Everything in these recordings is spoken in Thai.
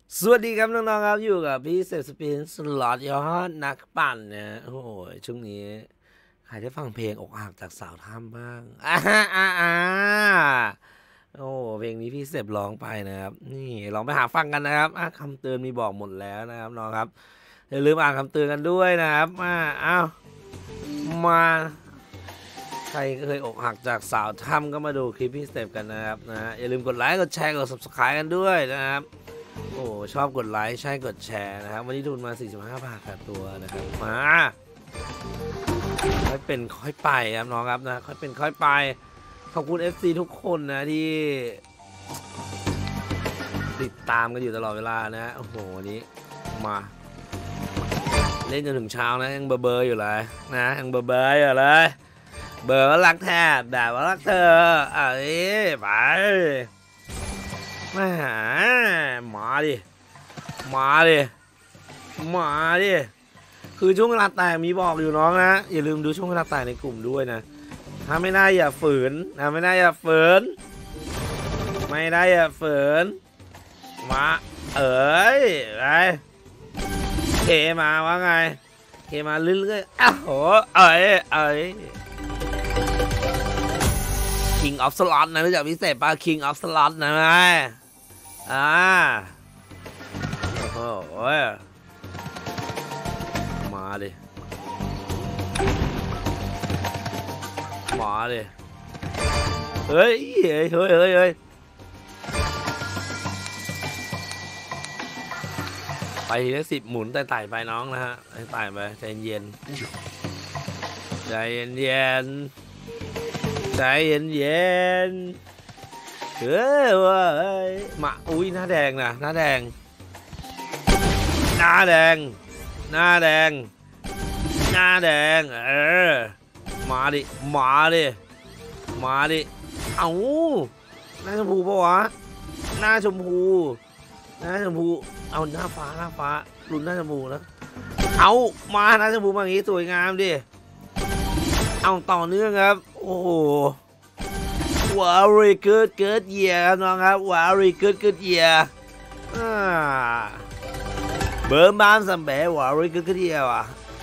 สวัสดีครับน้องๆครับอยู่กับพี่เซฟสปินสล็อตยอดนักปั่นนะโอ้โหช่วงนี้ใครได้ฟังเพลงอกหักจากสาวถ้ำบ้างโอ้เพลงนี้พี่เซฟร้องไปนะครับนี่ลองไปหาฟังกันนะครับคำเตือนมีบอกหมดแล้วนะครับน้องครับอย่าลืมอ่านคำเตือนกันด้วยนะครับมาใครเคยอกหักจากสาวถ้ำก็มาดูคลิปพี่เซฟกันนะครับอย่าลืมกดไลค์กดแชร์กด subscribe กันด้วยนะครับโอ้ชอบกดไลค์ใช่กดแชร์นะครับวันนี้ทุนมา45 บาทค่ะตัวนะครับมาค่อยเป็นค่อยไปครับน้องครับนะค่อยเป็นค่อยไปขอบคุณ FC ทุกคนนะที่ติดตามกันอยู่ตลอดเวลานะโอ้โหวันนี้มาเล่นจนถึงเช้านะยังเบอร์อยู่เลยนะยังเบอร์อยู่เลยเบอร์ว่ารักแท้แบบว่ารักเธอไปมาดิคือช่วงเวลาแต่งมีบอกอยู่น้องนะอย่าลืมดูช่วงเวลาแต่งในกลุ่มด้วยนะถ้าไม่ได้อย่าฝืนไม่ได้อย่าฝืนมาไปเคมาว่าไงเคมาเรื่อยๆโหKing of Slot นะรู้จักพิเศษป่ะ King of Slot นะโอ้โหมาดิเฮ้ยไปทีละ10หมุนไต่ไปน้องนะฮะไต่ไปใจเย็นมาอุ้ยหน้าแดงนะหน้าแดงมาดิเอาหน้าชมพูปะวะหน้าชมพูเอาหน้าฟ้าลุ้นหน้าชมพูนะเอามาหน้าชมพูมาอย่างนี้สวยงามดิเอาต่อเนื่องครับโอ้โหvery good year ครับน้องครับ very good year เบิร์มบ้านสัมเบ๋ very good year ว่ะ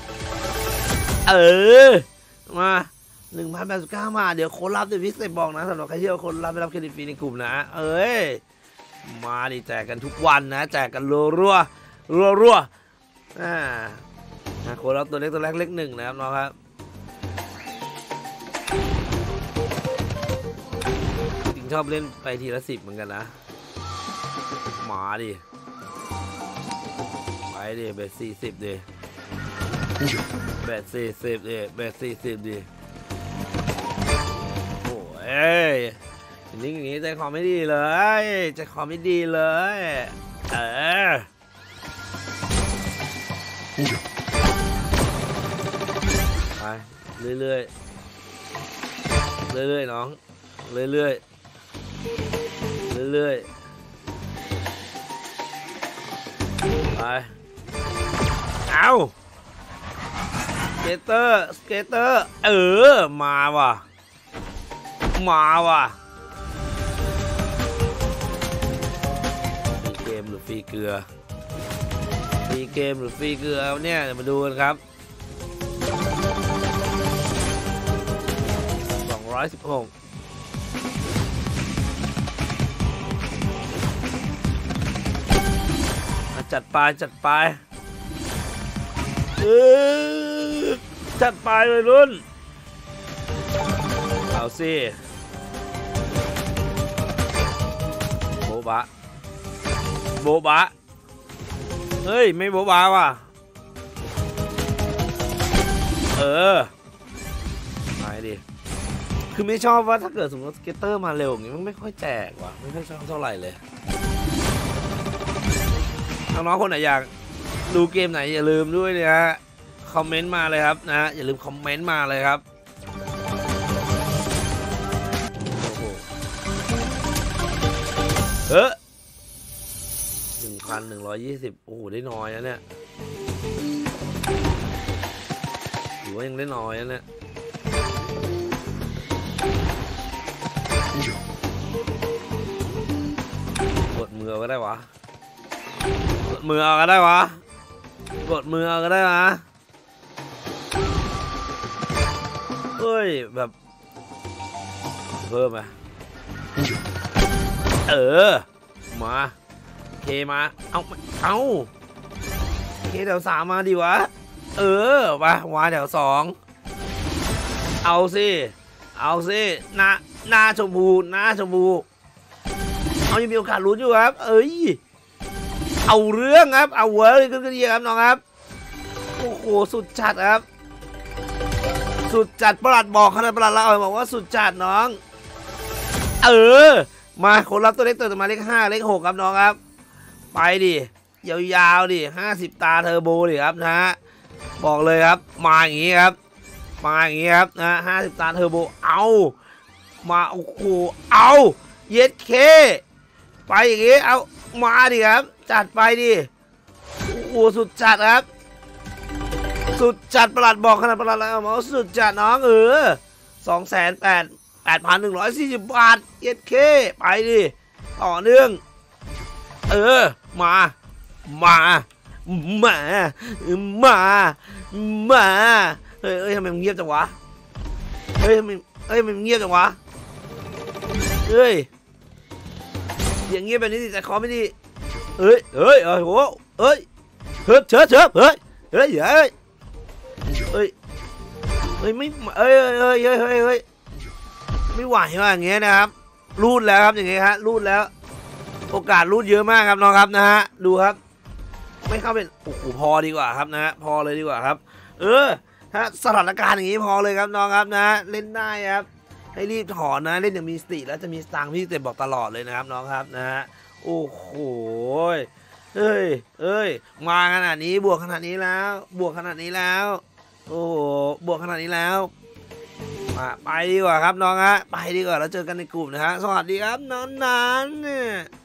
มา1,089 บาทเดี๋ยวคนรับเดี๋ยวพิเศษบอกนะสำหรับใครที่เอาคนรับไปรับเครดิตฟรีในกลุ่มนะมาดิแจกกันทุกวันนะแจกกันรัวคนรับตัวเล็กตัวแรกเลข1นะครับน้องครับจริงชอบเล่นไปทีละ10เหมือนกันนะมาดิไปดิเบส40ดิเบส40ดิโอ้ยนิ่งอย่างนี้ใจคอไม่ดีเลยไปเรื่อยน้องเรื่อยไปเอาสเกตเตอร์มาว่ะฟรีเกมหรือฟรีเกลือเนี่ยเดี๋ยวมาดูกันครับ216จัดไปจัดไปเลยรุ่นเอาสิโบบะเฮ้ยไม่โบบะว่ะไปดิคือไม่ชอบว่าถ้าเกิดสมมติสเก็ตเตอร์มาเร็วอย่างนี้มันไม่ค่อยแจกว่ะไม่ค่อยชอบเท่าไหร่เลยน้องๆคนไหนอยากดูเกมไหนอย่าลืมด้วยนะฮะคอมเมนต์มาเลยครับนะอย่าลืมคอมเมนต์มาเลยครับ1,120โอ้โหได้น้อยนะเนี่ยหรือว่ายังได้น้อยนะเนี่ยกดมือก็ได้วะกดมือเอาก็ได้วะกดมือเอาก็ได้วะเฮ้ยแบบเพิ่มไปมาเคมาเอาเคแถว3มาดิวะไปวาแถว2เอาสิหน้าชมพูเอายังมีโอกาสลุ้นอยู่ครับเอาเรื่องครับเอาเวิร์กก็ดีครับน้องครับโอ้โหสุดจัดครับสุดจัดประหลัดบอกขนาดประหลัดเราบอกว่าสุดจัดน้องมาคนรับตัวเล็กตัวมาเลข5เลข6ครับน้องครับไปดิยาวๆดิ50ตาเทอร์โบดิครับนะฮะบอกเลยครับมาอย่างนี้ครับนะ50ตาเทอร์โบเอามาโอ้โหเอาเย็ดเคไปอย่างงี้เอามาดิครับจัดไปดิโอ้โหสุดจัดครับสุดจัดประหลัดบอกขนาดประหลัดแล้วมาสุดจัดน้อง288,140 บาทเย็ดเคไปดิต่อเนื่องมาเฮ้ยทำไมมันเงียบจังวะมันเงียบจังวะอย่างเงียบแบบนี้แต่คอไม่ดีโหเชิดไม่ไม่ไหวว่าอย่างเงี้ยนะครับรูดแล้วครับอย่างเงี้ยฮะรูดแล้วโอกาสรูดเยอะมากครับน้องครับนะฮะดูครับไม่เข้าเป็นโอ้โหพอดีกว่าครับนะฮะพอเลยดีกว่าครับถ้าสถานการณ์อย่างนี้พอเลยครับน้องครับนะเล่นได้ครับให้รีบถอนนะเล่นอย่างมีสติแล้วจะมีสตางค์พี่เต็มบอกตลอดเลยนะครับน้องครับนะฮะโอ้โหมาขนาดนี้บวกขนาดนี้แล้วโอ้โหบวกขนาดนี้แล้วไปดีกว่าครับน้องฮะไปดีกว่าแล้วเจอกันในกลุ่มนะฮะสวัสดีครับน้องๆเนี่ย